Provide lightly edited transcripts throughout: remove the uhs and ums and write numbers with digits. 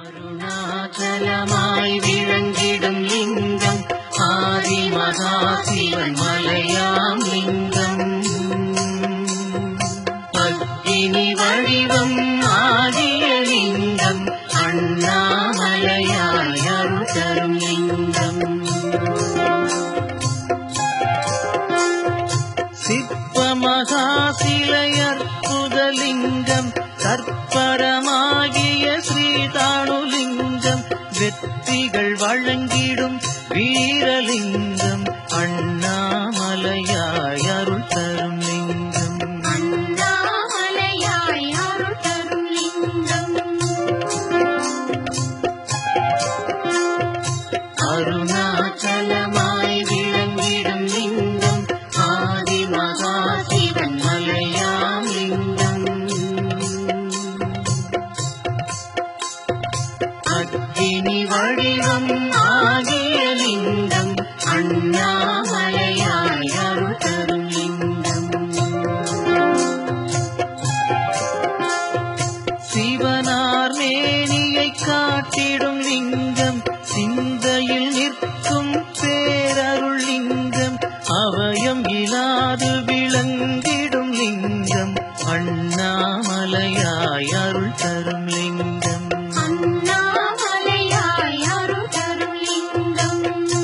அருணாச்சலமாய் விளங்கிடும் லிங்கம் ஆதி மகா சிவன் மலையாம் லிங்கம். பத்தினி வடிவம் ஆகிய லிங்கம் அண்ணாமலையாய் அருள் தரும் லிங்கம். சிற்ப மகா சிலை அற்புத லிங்கம் கற்பரமாகிய ஸ்ரீதானுலிங்கம். வெற்றிகள் வழங்கிடும் வீரலிங்கம் அண்ணாமலையாய் அருள் தரும் லிங்கம். அண்ணாமலையாய் அருள் தரும் லிங்கம். அருணாச்சலமாய் விளங்கிடும் லிங்கம் ஆதி மகா சிவன் மலையாம் லிங்கம். அக்கினி வடிவம் ஆகிய லிங்கம் அண்ணாமலையாய் அருள் தரும் லிங்கம். சிவனார் மேனியை காட்டிடும் லிங்கம் சிந்தையில் நிற்கும் பேரருள் லிங்கம். அவயம் இலாது விளங்கிடும் லிங்கம் அண்ணாமலையாய் அருள் தரும் லிங்கம். அண்ணாமலையாய் அருள் தரும் லிங்கம்.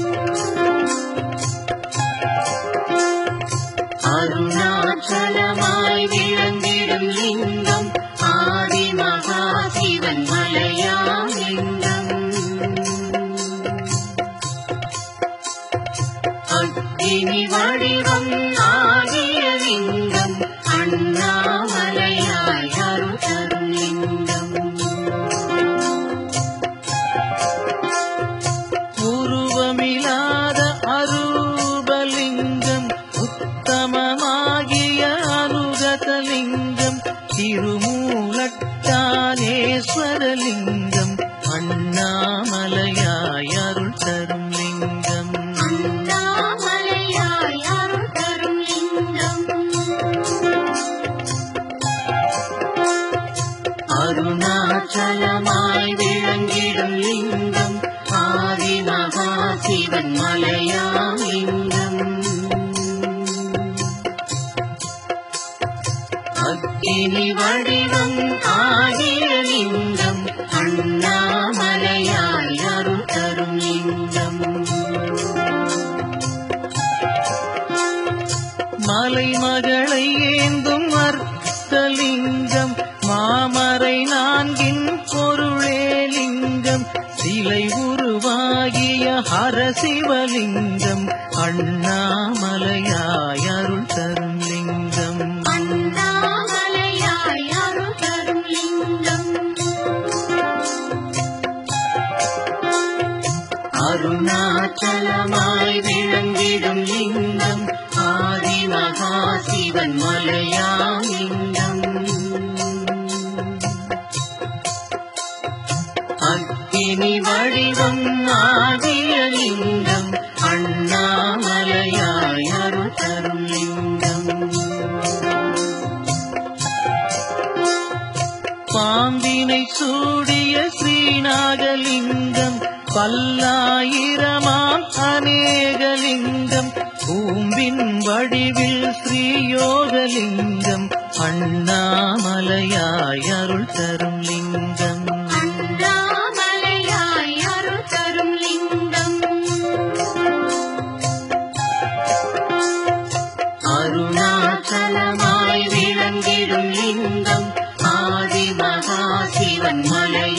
அருணாச்சலமாய் விளங்கிடும் லிங்கம் ஆதி மகா சிவன் மலையாம் லிங்கம். அக்கினி வடிவம் ஆகிய லிங்கம் அண்ணாமலையாய் அருள் தரும் லிங்கம். உருவமில்லாத அரூபலிங்கம் உத்தமமாகிய அனுகதலிங்கம். திருமூலட்டானேஸ்வரலிங்கம் அண்ணாமலையாய் அருள் தரும் லிங்கம். அண்ணாமலையாய் அருள் தரும் லிங்கம். அருணாச்சலமாய் விளங்கிடும் லிங்கம் ஆதி மகா சிவன் மலையாம் லிங்கம். அக்கினி வடிவம் ஆகிய லிங்கம் அண்ணாமலையாய் அருள் தரும் லிங்கம். மலைமகளை ஏந்தும் அர்த்தலிங்கம் மாமரை நான்கின் பொருளே லிங்கம். சிலை உருவாகிய ஹரசிவலிங்கம் அண்ணாமலையாய் அருள் தரும் லிங்கம். அண்ணாமலையாய் அருள் தரும் லிங்கம். அருணாச்சலமாய் விளங்கிடும் லிங்கம் ஆதி மகா சிவன் மலையாம் லிங்கம். அக்கினி வடிவம் ஆகிய லிங்கம் அண்ணாமலையாய் அருள் தரும் லிங்கம். பாம்பினை சூடிய ஸ்ரீநாகலிங்கம் பல்லாயிரமாம் அநேகலிங்கம். பூம்பின் வடிவில் ஸ்ரீயோகலிங்கம் அண்ணாமலையாய் அருள் தரும் லிங்கம். அண்ணாமலையாய் அருள் தரும் லிங்கம். அருணாச்சலமாய் விளங்கிடும் லிங்கம் ஆதி மகா சிவன் மலை